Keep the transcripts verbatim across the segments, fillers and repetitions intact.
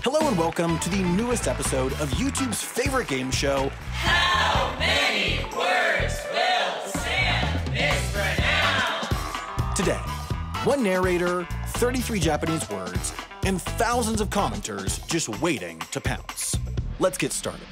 Hello and welcome to the newest episode of YouTube's favorite game show, How Many Words Will Sam Mispronounce? Today, one narrator, thirty-three Japanese words, and thousands of commenters just waiting to pounce. Let's get started.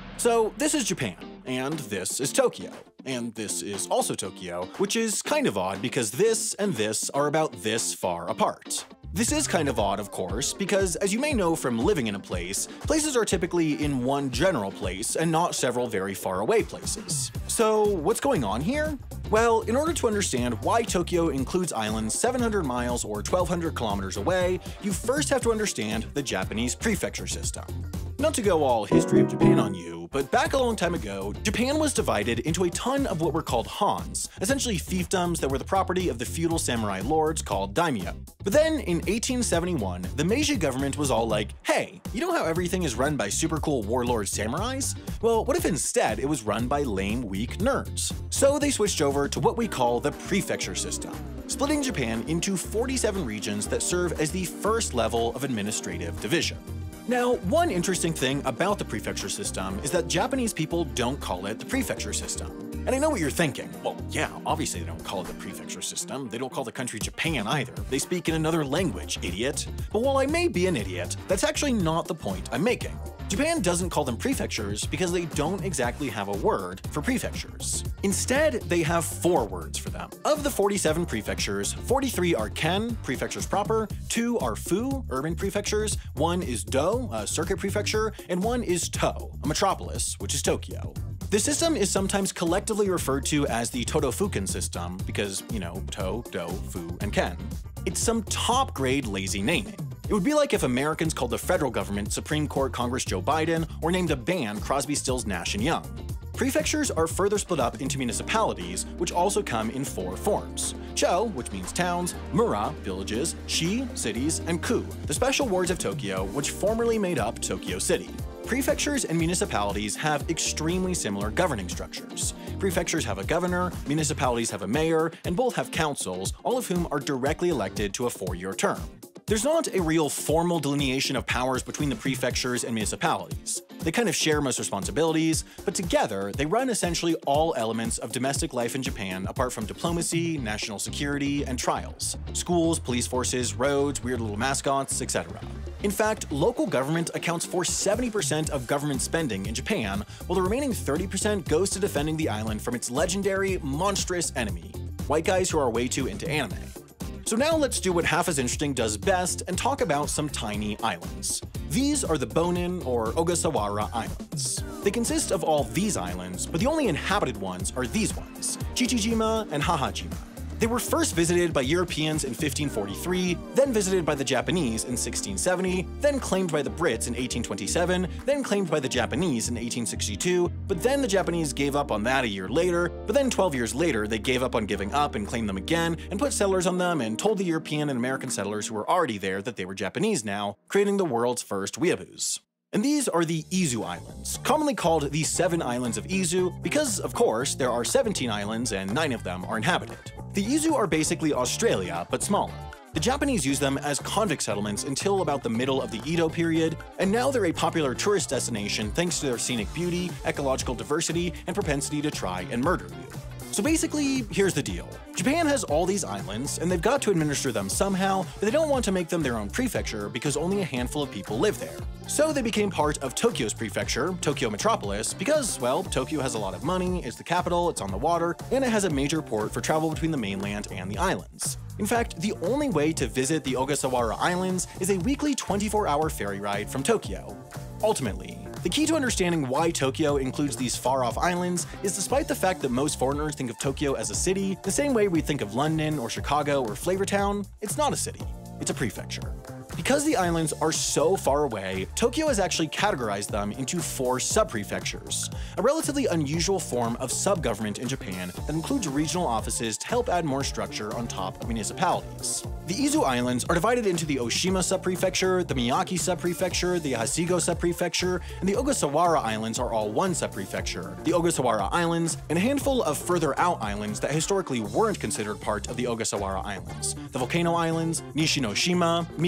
So this is Japan, and this is Tokyo, and this is also Tokyo, which is kind of odd because this and this are about this far apart. This is kind of odd, of course, because as you may know from living in a place, places are typically in one general place and not several very far away places. So what's going on here? Well, in order to understand why Tokyo includes islands seven hundred miles or twelve hundred kilometers away, you first have to understand the Japanese prefecture system. Not to go all history of Japan on you, but back a long time ago, Japan was divided into a ton of what were called Hans, essentially fiefdoms that were the property of the feudal samurai lords called daimyo. But then in eighteen seventy-one, the Meiji government was all like, hey, you know how everything is run by super cool warlord samurais? Well, what if instead it was run by lame, weak nerds? So they switched over to what we call the prefecture system, splitting Japan into forty-seven regions that serve as the first level of administrative division. Now, one interesting thing about the prefecture system is that Japanese people don't call it the prefecture system. And I know what you're thinking. Well, yeah, obviously they don't call it the prefecture system. They don't call the country Japan either. They speak in another language, idiot. But while I may be an idiot, that's actually not the point I'm making. Japan doesn't call them prefectures because they don't exactly have a word for prefectures. Instead, they have four words for them. Of the forty-seven prefectures, forty-three are ken, prefectures proper, two are fu, urban prefectures, one is do, a circuit prefecture, and one is to, a metropolis, which is Tokyo. The system is sometimes collectively referred to as the Todofuken system because, you know, to, do, fu, and ken. It's some top-grade lazy naming. It would be like if Americans called the federal government Supreme Court Congress Joe Biden or named a band Crosby, Stills, Nash and Young. Prefectures are further split up into municipalities, which also come in four forms. Cho, which means towns, Mura, villages, Shi, cities, and Ku, the special wards of Tokyo, which formerly made up Tokyo City. Prefectures and municipalities have extremely similar governing structures. Prefectures have a governor, municipalities have a mayor, and both have councils, all of whom are directly elected to a four-year term. There's not a real formal delineation of powers between the prefectures and municipalities. They kind of share most responsibilities, but together they run essentially all elements of domestic life in Japan apart from diplomacy, national security, and trials. Schools, police forces, roads, weird little mascots, et cetera. In fact, local government accounts for seventy percent of government spending in Japan, while the remaining thirty percent goes to defending the island from its legendary, monstrous enemy, white guys who are way too into anime. So now let's do what Half as Interesting does best and talk about some tiny islands. These are the Bonin or Ogasawara Islands. They consist of all these islands, but the only inhabited ones are these ones, Chichijima and Hahajima. They were first visited by Europeans in fifteen forty-three, then visited by the Japanese in sixteen seventy, then claimed by the Brits in eighteen twenty-seven, then claimed by the Japanese in eighteen sixty-two, but then the Japanese gave up on that a year later, but then twelve years later they gave up on giving up and claimed them again and put settlers on them and told the European and American settlers who were already there that they were Japanese now, creating the world's first weeaboos. And these are the Izu Islands, commonly called the Seven Islands of Izu because, of course, there are seventeen islands and nine of them are inhabited. The Izu are basically Australia, but smaller. The Japanese used them as convict settlements until about the middle of the Edo period, and now they're a popular tourist destination thanks to their scenic beauty, ecological diversity, and propensity to try and murder you. So basically, here's the deal. Japan has all these islands, and they've got to administer them somehow, but they don't want to make them their own prefecture because only a handful of people live there. So they became part of Tokyo's prefecture, Tokyo Metropolis, because, well, Tokyo has a lot of money, it's the capital, it's on the water, and it has a major port for travel between the mainland and the islands. In fact, the only way to visit the Ogasawara Islands is a weekly twenty-four hour ferry ride from Tokyo. Ultimately, the key to understanding why Tokyo includes these far-off islands is despite the fact that most foreigners think of Tokyo as a city, the same way we think of London or Chicago or Flavortown, it's not a city, it's a prefecture. Because the islands are so far away, Tokyo has actually categorized them into four sub-prefectures, a relatively unusual form of sub-government in Japan that includes regional offices to help add more structure on top of municipalities. The Izu Islands are divided into the Oshima sub-prefecture, the Miyake sub-prefecture, the Hasigo sub-prefecture, and the Ogasawara Islands are all one sub-prefecture, the Ogasawara Islands, and a handful of further out islands that historically weren't considered part of the Ogasawara Islands, the Volcano Islands, Nishinoshima, Minami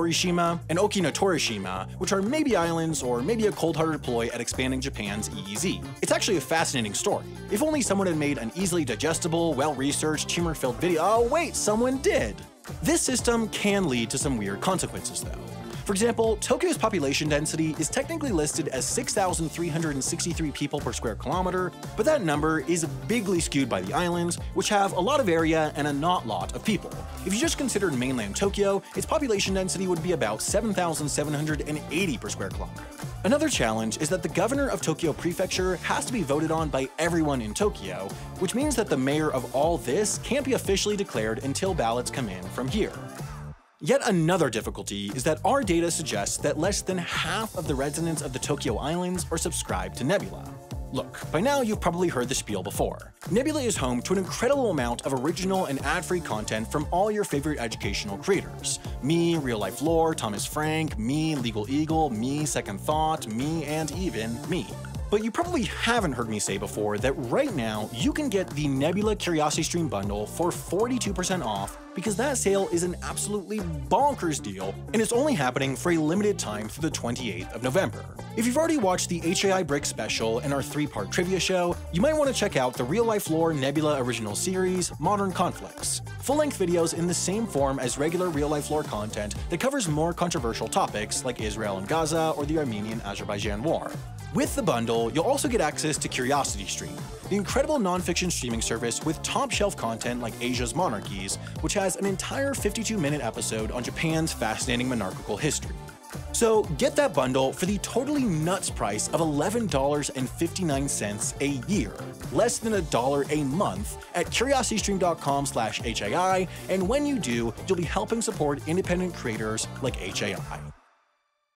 Torishima and Okinotorishima, which are maybe islands or maybe a cold-hearted ploy at expanding Japan's E E Z. It's actually a fascinating story. If only someone had made an easily digestible, well-researched, humor-filled video. Oh wait, someone did! This system can lead to some weird consequences though. For example, Tokyo's population density is technically listed as six thousand three hundred sixty-three people per square kilometer, but that number is bigly skewed by the islands, which have a lot of area and a not lot of people. If you just considered mainland Tokyo, its population density would be about seven thousand seven hundred eighty per square kilometer. Another challenge is that the governor of Tokyo Prefecture has to be voted on by everyone in Tokyo, which means that the mayor of all this can't be officially declared until ballots come in from here. Yet another difficulty is that our data suggests that less than half of the residents of the Tokyo Islands are subscribed to Nebula. Look, by now you've probably heard the spiel before. Nebula is home to an incredible amount of original and ad-free content from all your favorite educational creators. Me, Real Life Lore, Thomas Frank, me, Legal Eagle, me, Second Thought, me, and even me. But you probably haven't heard me say before that right now you can get the Nebula Curiosity Stream bundle for forty-two percent off because that sale is an absolutely bonkers deal and it's only happening for a limited time through the twenty-eighth of November. If you've already watched the H A I Brick special and our three-part trivia show, you might want to check out the Real Life Lore Nebula original series, Modern Conflicts. Full-length videos in the same form as regular Real Life Lore content that covers more controversial topics like Israel and Gaza or the Armenian-Azerbaijan war. With the bundle, you'll also get access to Curiosity Stream, the incredible nonfiction streaming service with top-shelf content like Asia's Monarchies, which has an entire fifty-two minute episode on Japan's fascinating monarchical history. So get that bundle for the totally nuts price of eleven dollars and fifty-nine cents a year, less than a dollar a month, at curiositystream dot com slash H A I, and when you do, you'll be helping support independent creators like H A I.